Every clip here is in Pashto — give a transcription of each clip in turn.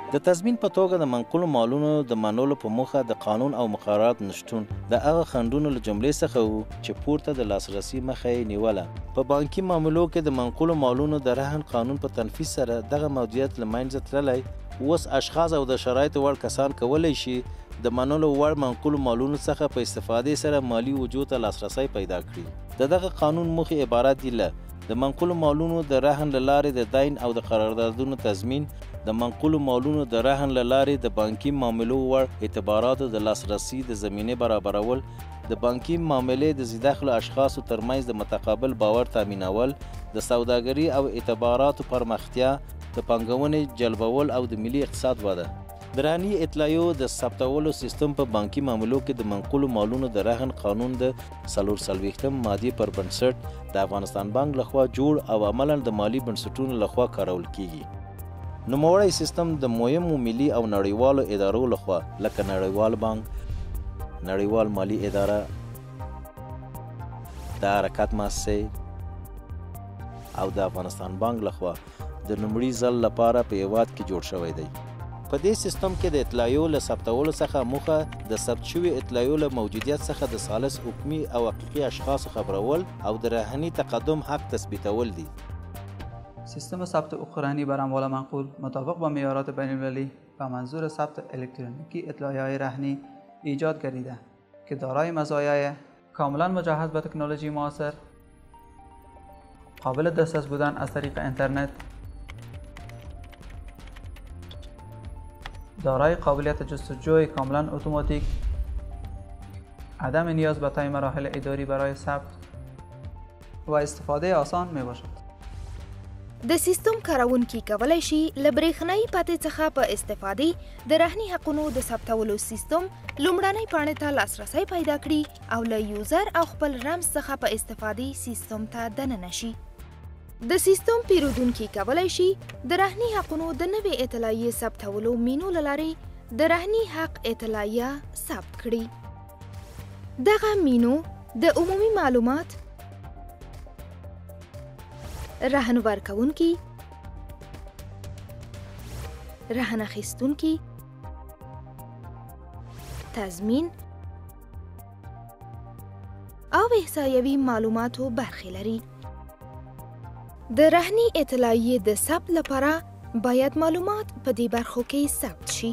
د تضمین په توګه د منقولو مالونو د منلو په موخه د قانون او مقررات نشتون د هغه خنډونو له جملې څخه وو چې پورته د لاسرسي مخه یې نیوله. په بانکي معاملو کې د منقولو مالونو د رهن قانون په تنفیذ سره دغه موجودیت له منځه تللی. اوس اشخاص او د شرایطو وړ کسان کولی شي د منلو وړ منقولو مالونو څخه په استفادې سره مالی وجود ته لاسرسی پیدا کړي. د دغه قانون موخې عبارت دي له د منقولو مالونو د رهن له لارې د دین او د قراردادونو تضمین، د منقولو مالونو د رهن له لارې د بانکي معاملو وړ اعتباراتو د لاسرسي د زمینې برابرول، د بانکي معاملې د ذیداخلو اشخاصو ترمنځ د متقابل باور تامینول، د سوداګري او اعتباراتو پرمختیا، د پانګونې جلبول او د ملي اقتصاد وده. د رهني اطلاعیو د ثبتولو سیستم په بانکي معاملو کې د منقولو مالونو د رهن قانون د 440 مادې پر بنسټ د افغانستان بانک لخوا جوړ او عملاً د مالی بنسټونو لخوا کارول کیږي. نوموړی سیستم د مهمو ملي او نړیوالو ادارو لخوا لکه نړیوال بانک، نړیوال مالی اداره، د حرکت مؤسسې او د افغانستان بانک لخوا د لومړي ځل لپاره په هیواد کې جوړ شوی دی. په دې سیستم کې د اطلاعیو له ثبتولو څخه موخه د ثبت شوي اطلاعیو له موجودیت څخه د ثالث حکمي او حقیقي اشخاصو خبرول او د رهني تقدم حق تثبیتول دي. سیستم ثبت حقوق رهنی بر اموال منقول مطابق با معیارات بین المللی و منظور ثبت الکترونیکی اطلاعیه‌های رهنی ایجاد گردیده که دارای مزایای کاملا مجهز به تکنولوژی معاصر، قابل دسترس بودن از طریق اینترنت، دارای قابلیت جستجوی کاملا اتوماتیک، عدم نیاز به طی مراحل اداری برای ثبت و استفاده آسان می باشد. د سیستم کارونکي کولی شي له برېښنایي پتې څخه په استفادې د رهني حقونو د ثبتولو سیستم لومړنۍ پاڼې ته لاسرسی پیدا کړي او له یوزر او خپل رمز څخه په استفادې سیستم ته دننه شي. د سیستم پیرودونکي کولی شي د رهني حقونو د نوې اطلاعیې ثبتولو مینو له لارې د رهني حق اطلاعیه ثبت کړي. دغه مینو د عمومي معلومات، رهن ورکوونکي، رهن اخیستونکي، تضمین او احصایوي معلوماتو برخې لري. د رهني اطلاعیې د ثبت لپاره باید معلومات په دې برخو کې ثبت شي.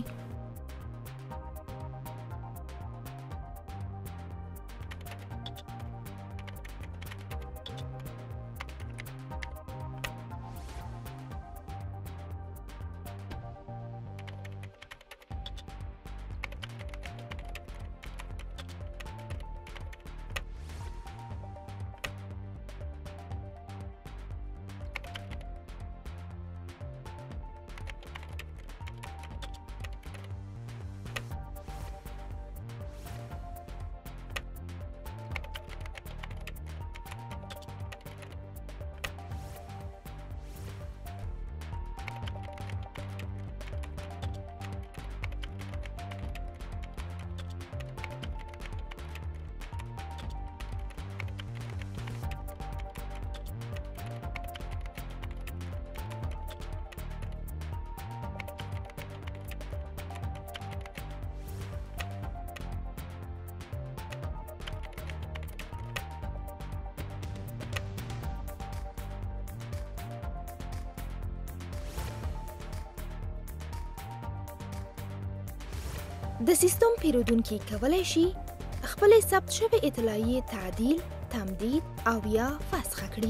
د سیستم پیرودونکي کولی شي خپلې ثبت شوې اطلاعیې تعدیل، تمدید او یا فسخه کړي.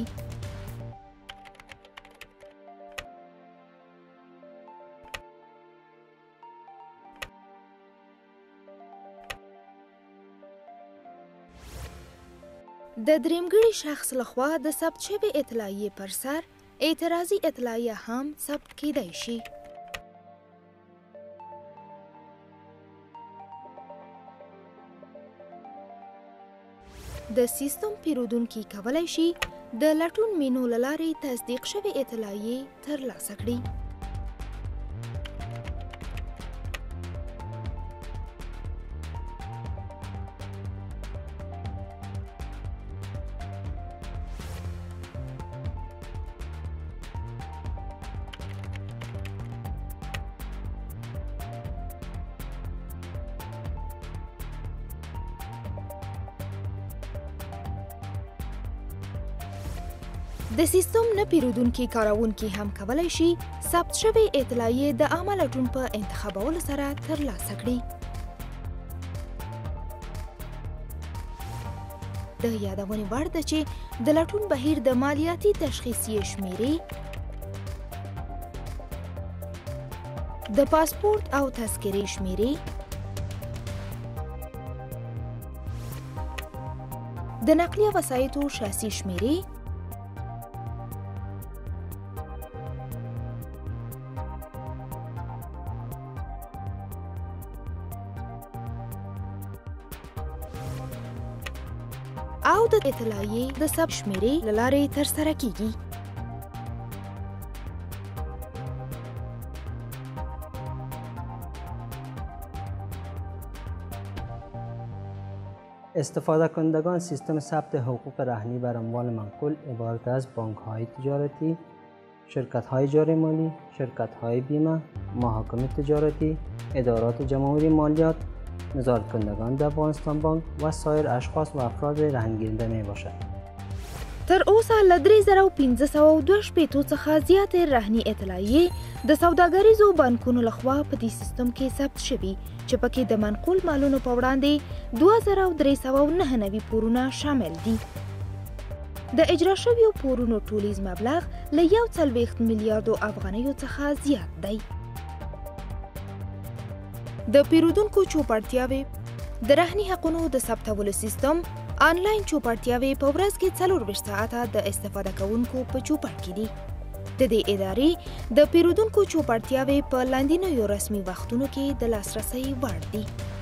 د درېمګړي شخص لخوا د ثبت شوې اطلاعیې پر سر اعتراضي اطلاعیه هم ثبت کیدای شي. د سیستم پیرودونکي کولی شي د لټون مینو له لارې تصدیق شوې اطلاعیې ترلاسه کړي. د سیستم نه پیرودونکي کاروونکي هم کولی شي ثبت شوې اطلاعیې د عامه لټون په انتخابولو سره ترلاسه کړي. د یادونې وړ ده چې د لټون بهیر د مالیاتي تشخیصیې شمیرې، د پاسپورت او تذکرې شمیرې، د نقلیه وسایطو شاسی شمیرې، او د اطلاعیې د ثبت شمیرې له لارې ترسره کیږي. استفاده کنندگان سیستم ثبت حقوق رهنی بر اموال منقول عبارت از بانک‌های تجارتی، شرکت‌های جاری مالی، شرکت‌های بیمه، محاکم تجارتی، ادارات جمهوری مالیات، نظارت کنندگان در افغانستان بانک و سایر اشخاص و افراد رهنگیرنده می باشد. تر اوسه له 3542 څخه زیاتې رهني اطلاعیې د سوداګریزو بانکونو لخوا په دې سیستم کې ثبت شوي چې پکې د منقول مالونو په وړاندې 2399 پورونه شامل دي. د اجرا شویو پورونو ټولیز مبلغ له 1.40 میلیارډو افغانیو څخه زیات دی. د پیرودونکو چوپړتیاوې د رهني حقونو د ثبتولو سیستم آنلاین چوپړتیاوې په ورځ کې 24 ساعته د استفاده کوونکو په چوپړ کې دي. د دې ادارې د پیرودونکو چوپړتیاوې په لاندینیو رسمي وختونو کې د لاسرسي وړ دي.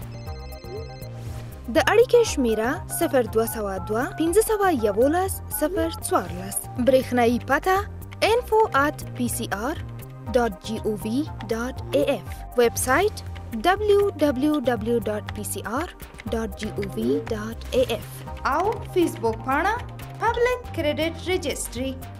د اړیکې شمیره 0202 511 014 برېښنایي پته info@pcr.gov.af ویب سایټ www.pcr.gov.af او فیسبوک پاڼه پبلک کریډټ رجسټري.